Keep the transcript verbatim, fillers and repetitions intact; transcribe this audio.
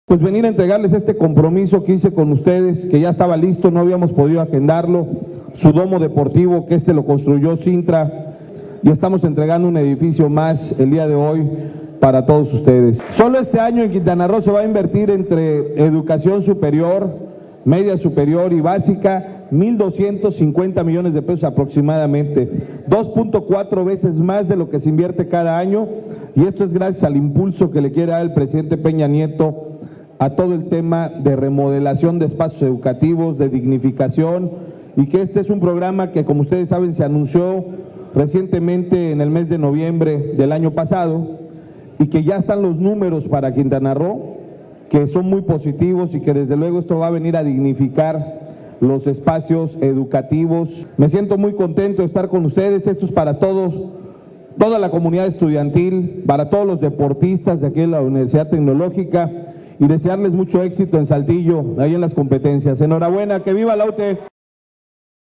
Pues venir a entregarles este compromiso que hice con ustedes, que ya estaba listo, no habíamos podido agendarlo, su domo deportivo, que este lo construyó Cintra, y estamos entregando un edificio más el día de hoy para todos ustedes. Solo este año en Quintana Roo se va a invertir entre educación superior, media superior y básica, mil doscientos cincuenta millones de pesos aproximadamente, dos punto cuatro veces más de lo que se invierte cada año, y esto es gracias al impulso que le quiere dar el presidente Peña Nieto a todo el tema de remodelación de espacios educativos, de dignificación, y que este es un programa que, como ustedes saben, se anunció recientemente en el mes de noviembre del año pasado, y que ya están los números para Quintana Roo, que son muy positivos y que desde luego esto va a venir a dignificar los espacios educativos. Me siento muy contento de estar con ustedes, esto es para todos, toda la comunidad estudiantil, para todos los deportistas de aquí en la Universidad Tecnológica, y desearles mucho éxito en Saltillo, ahí en las competencias. Enhorabuena, que viva la U T E.